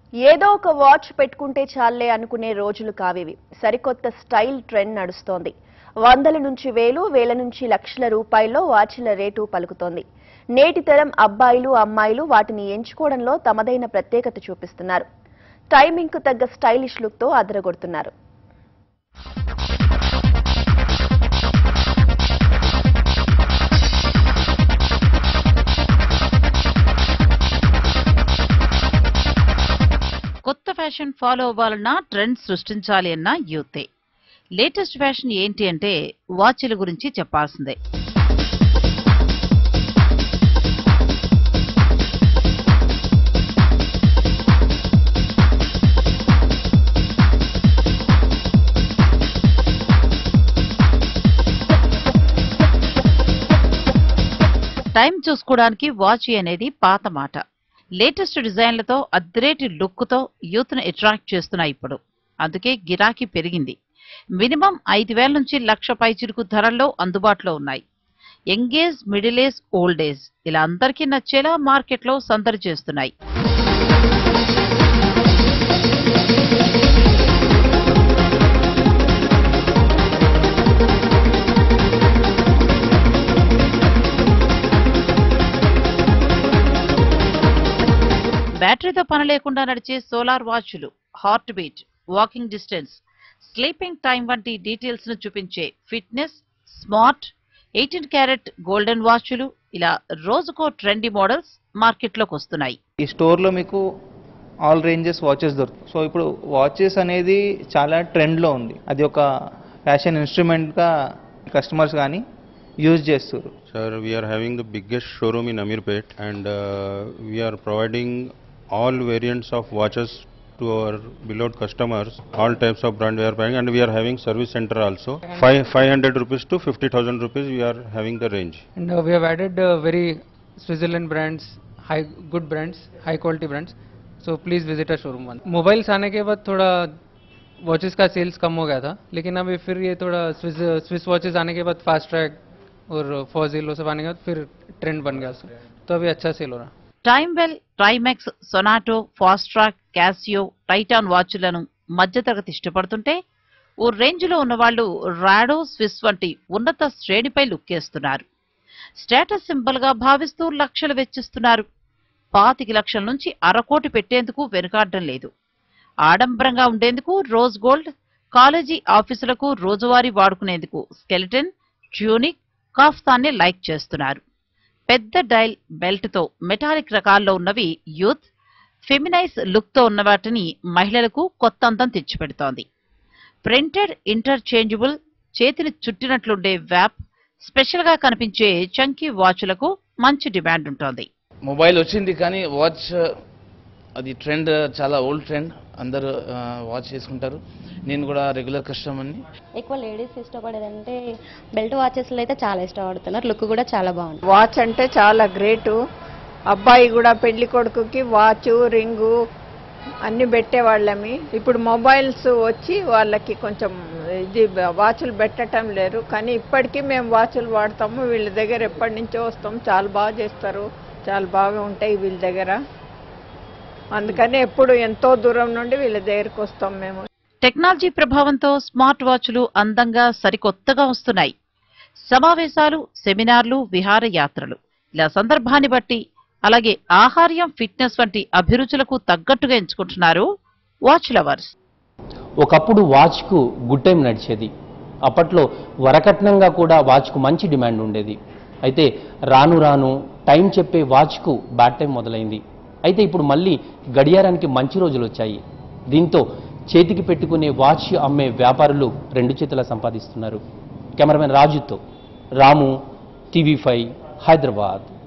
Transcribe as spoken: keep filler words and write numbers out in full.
ఏదో ఒక వాచ్ పెట్టుకుంటే చాలే అనుకునే రోజులు కావివి. సరికొత్త స్టైల్ ట్రెండ్ నడుస్తోంది. వందల నుంచి వేలు, వేల నుంచి లక్షల రూపాయల్లో వాచ్ల రేటు పలుకుతోంది. నేటి తరం అబ్బాయిలు, అమ్మాయిలు వాటిని ఎంచుకోవడంలో తమదైన ప్రత్యేకత చూపిస్తున్నారు. టైమింగ్ కు తగ్గ స్టైలిష్ లుక్ తో అదరగొడుతున్నారు. కొత్త ఫ్యాషన్ ఫాలో అవ్వాలన్నా ట్రెండ్ సృష్టించాలి అన్న యూతే. లేటెస్ట్ ఫ్యాషన్ ఏంటి అంటే వాచ్ల గురించి చెప్పాల్సిందే. టైం చూసుకోవడానికి వాచ్ అనేది పాత మాట. లేటెస్ట్ డిజైన్లతో అద్రేటి లుక్తో యూత్ను అట్రాక్ట్ చేస్తున్నాయి ఇప్పుడు. అందుకే గిరాకీ పెరిగింది. మినిమం ఐదు వేల నుంచి లక్ష పైచిలుకు ధరల్లో అందుబాటులో ఉన్నాయి. Young age, middle age, old age ఇలా అందరికీ నచ్చేలా మార్కెట్లో సందడి చేస్తున్నాయి. బ్యాటరీతో పని లేకుండా నడిచే సోలార్ వాచ్లు, heart beat, walking distance, sleeping time వంటి డీటెయిల్స్ ను చూపించే fitness, smart, eighteen carat golden వాచ్లు ఇలా రోజుకో ట్రెండీ మోడల్స్ మార్కెట్లోకి వస్తున్నాయి. ఈ స్టోర్లో మీకు ఆల్ రేంజెస్ వాచెస్ దొరుకుతాయి. సో ఇప్పుడు వాచెస్ అనేది చాలా ట్రెండ్లో ఉంది. అది ఒక ఫ్యాషన్ ఇన్స్ట్రుమెంట్గా కస్టమర్స్ కానీ యూజ్ చేస్తారు. Sir, we are having the biggest showroom in Amirpet, and uh, we are providing all variants of watches to our beloved customers. All types of brand we are buying, and we are having service center also. Five five hundred rupees to fifty thousand rupees we are having the range. And uh, we have added uh, very Switzerland brands, high good brands, high quality brands. So please visit our showroom once. Mobiles आने के बाद थोड़ा watches का sales कम हो गया था, लेकिन अभी फिर ये थोड़ा Swiss Swiss watches आने के बाद फास्ट ट्रैक और फॉजिल वो सब आने के बाद फिर ट्रेंड बन गया, तो अभी अच्छा सेल हो रहा. Timewel, Timex, Sonata, Fastrack, Casio, Titan వాచ్లను మధ్యతరగతి ఇష్టపడుతుంటే ఓ రేంజ్లో ఉన్నవాళ్లు రాడో, స్విస్ వంటి ఉన్నత శ్రేణిపై లుక్కేస్తున్నారు. స్టేటస్ సింబల్ గా భావిస్తూ లక్షలు వెచ్చిస్తున్నారు. పాతికి లక్షల నుంచి అరకోటి పెట్టేందుకు వెనుకాడడం లేదు. ఆడంబరంగా ఉండేందుకు రోజ్ గోల్డ్, కాలేజీ ఆఫీసులకు రోజువారీ వాడుకునేందుకు స్కెలిటన్, ట్యూనిక్, కాఫ్తాన్ని లైక్ చేస్తున్నారు. పెద్ద డైల్ బెల్ట్ తో మెటాలిక్ రకాల్లో ఉన్నవి యూత్, ఫెమినైజ్ లుక్ తో ఉన్న వాటిని మహిళలకు కొత్త అందం తెచ్చిపెడుతోంది. ప్రింటెడ్, ఇంటర్చేంజబుల్, చేతిని చుట్టినట్లుండే వ్యాప్, స్పెషల్ గా కనిపించే చంకీ వాచ్లకు మంచి డిమాండ్ ఉంటుంది. మొబైల్ వచ్చింది కానీ వాచ్ అది ట్రెండ్ చాలా ఓల్డ్ ట్రెండ్. అందరూ వాచ్ చేసుకుంటారు. నేను కూడా రెగ్యులర్ కస్టమర్ని. ఎక్కువ లేడీస్ ఇష్టపడేదంటే బెల్ట్ వాచెస్లో అయితే చాలా ఇష్టపడుతున్నారు. లుక్ కూడా చాలా బాగుంది. వాచ్ అంటే చాలా గ్రేటు. అబ్బాయి కూడా పెళ్లి కొడుకుకి వాచ్, రింగు అన్ని పెట్టేవాళ్ళమి. ఇప్పుడు మొబైల్స్ వచ్చి వాళ్ళకి కొంచెం ఇది వాచ్లు పెట్టడం లేరు. కానీ ఇప్పటికీ మేము వాచ్లు వాడతాము. వీళ్ళ దగ్గర ఎప్పటి నుంచో వస్తాం. చాలా బాగా చేస్తారు, చాలా బాగా ఉంటాయి వీళ్ళ దగ్గర. అందుకని ఎప్పుడు ఎంతో దూరం నుండి వీళ్ళ దగ్గరకు వస్తాం మేము. టెక్నాలజీ ప్రభావంతో స్మార్ట్ వాచ్లు అందంగా సరికొత్తగా వస్తున్నాయి. సమావేశాలు, సెమినార్లు, విహారయాత్రలు ఇలా సందర్భాన్ని బట్టి, అలాగే ఆహార్యం, ఫిట్నెస్ వంటి అభిరుచులకు తగ్గట్టుగా ఎంచుకుంటున్నారు వాచ్ లవర్స్. ఒకప్పుడు వాచ్కు గుడ్ టైం నడిచేది. అప్పట్లో వరకట్నంగా కూడా వాచ్కు మంచి డిమాండ్ ఉండేది. అయితే రాను రాను టైం చెప్పే వాచ్కు బ్యాడ్ టైం మొదలైంది. అయితే ఇప్పుడు మళ్ళీ గడియారానికి మంచి రోజులు వచ్చాయి. దీంతో చేతికి పెట్టుకునే వాచ్ అమ్మే వ్యాపారులు రెండు చేతులా సంపాదిస్తున్నారు. కెమెరామెన్ రాజుతో రాము, టీవీ ఫైవ్, హైదరాబాద్.